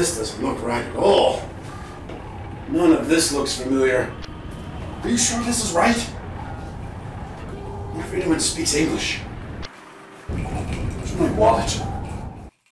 This doesn't look right at all. None of this looks familiar. Are you sure this is right? What if anyone speaks English? Where's my wallet?